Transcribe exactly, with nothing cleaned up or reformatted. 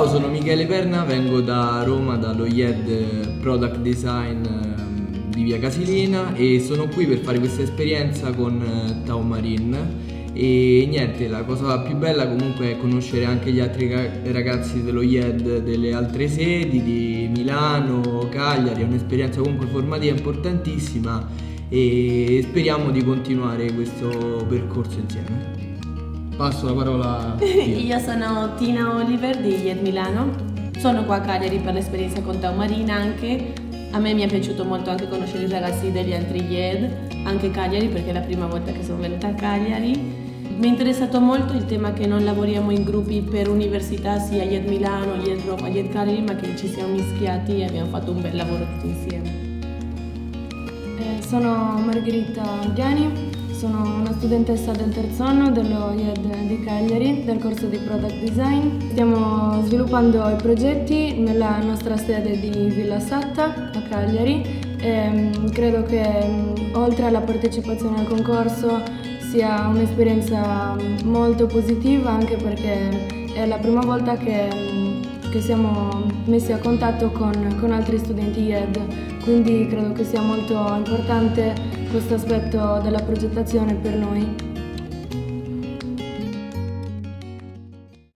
Ciao, sono Michele Perna, vengo da Roma dallo I E D Product Design di Via Casilina e sono qui per fare questa esperienza con Taumarin. E niente, la cosa più bella comunque è conoscere anche gli altri ragazzi dello I E D delle altre sedi di Milano, Cagliari. È un'esperienza comunque formativa importantissima e speriamo di continuare questo percorso insieme. Passo la parola a Io sono Tina Oliver di I E D Milano, sono qua a Cagliari per l'esperienza con Taumarin anche. A me mi è piaciuto molto anche conoscere i ragazzi degli altri I E D, anche Cagliari perché è la prima volta che sono venuta a Cagliari. Mi è interessato molto il tema che non lavoriamo in gruppi per università, sia I E D Milano, I E D Roma, I E D Cagliari, ma che ci siamo mischiati e abbiamo fatto un bel lavoro tutti insieme. Eh, sono Margherita Giani, sono una studentessa del terzo anno dello I E D di Cagliari, del corso di Product Design. Stiamo sviluppando i progetti nella nostra sede di Villa Satta a Cagliari e credo che oltre alla partecipazione al concorso sia un'esperienza molto positiva, anche perché è la prima volta che, che siamo messi a contatto con, con altri studenti I E D, quindi credo che sia molto importante questo aspetto della progettazione per noi.